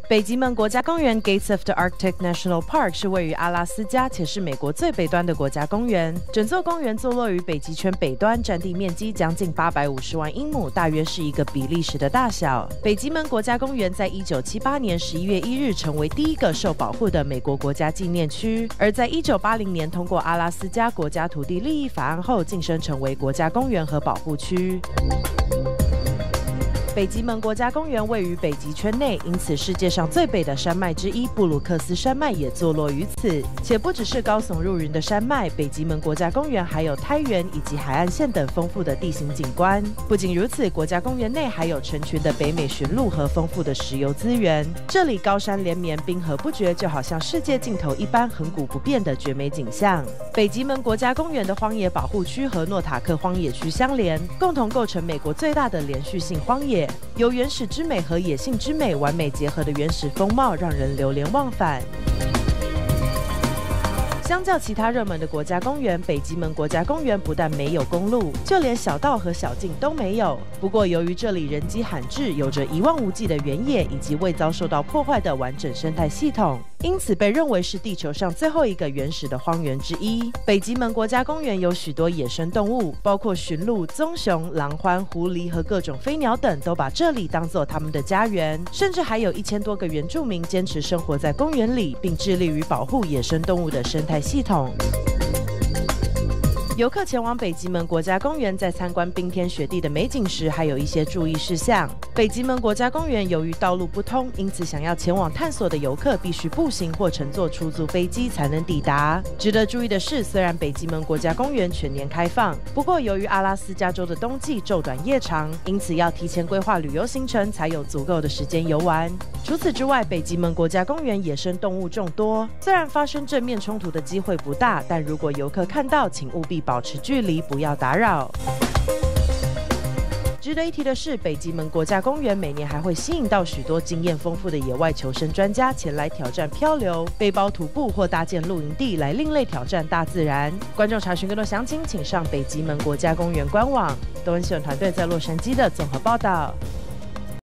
北极门国家公园 Gates of the Arctic National Park 是位于阿拉斯加，且是美国最北端的国家公园。整座公园坐落于北极圈北端，占地面积将近850万英亩，大约是一个比利时的大小。北极门国家公园在1978年11月1日成为第一个受保护的美国国家纪念区，而在1980年通过阿拉斯加国家土地利益法案后，晋升成为国家公园和保护区。北极门国家公园位于北极圈内，因此世界上最北的山脉之一布鲁克斯山脉也坐落于此。且不只是高耸入云的山脉，北极门国家公园还有苔原以及海岸线等丰富的地形景观。不仅如此，国家公园内还有成群的北美驯鹿和丰富的石油资源。这里高山连绵，冰河不绝，就好像世界尽头一般亘古不变的绝美景象。北极门国家公园的荒野保护区和诺塔克荒野区相连，共同构成美国最大的连续性荒野。由原始之美和野性之美完美结合的原始风貌，让人流连忘返。相较其他热门的国家公园，北极门国家公园不但没有公路，就连小道和小径都没有。不过，由于这里人迹罕至，有着一望无际的原野以及未遭受到破坏的完整生态系统，因此被认为是地球上最后一个原始的荒原之一。北极门国家公园有许多野生动物，包括驯鹿、棕熊、狼獾、狐狸和各种飞鸟等，都把这里当作他们的家园。甚至还有1000多个原住民坚持生活在公园里，并致力于保护野生动物的生态系统。游客前往北极门国家公园，在参观冰天雪地的美景时，还有一些注意事项。北极门国家公园由于道路不通，因此想要前往探索的游客必须步行或乘坐出租飞机才能抵达。值得注意的是，虽然北极门国家公园全年开放，不过由于阿拉斯加州的冬季昼短夜长，因此要提前规划旅游行程，才有足够的时间游玩。除此之外，北极门国家公园野生动物众多，虽然发生正面冲突的机会不大，但如果游客看到，请务必保持距离，不要打扰。值得一提的是，北极门国家公园每年还会吸引到许多经验丰富的野外求生专家前来挑战漂流、背包徒步或搭建露营地，来另类挑战大自然。观众查询更多详情，请上北极门国家公园官网。德文新闻团队在洛杉矶的综合报道。